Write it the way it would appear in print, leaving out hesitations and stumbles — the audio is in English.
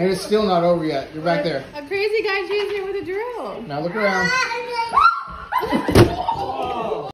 And it's still not over yet. You're back there. A crazy guy chasing it with a drill. Now look around.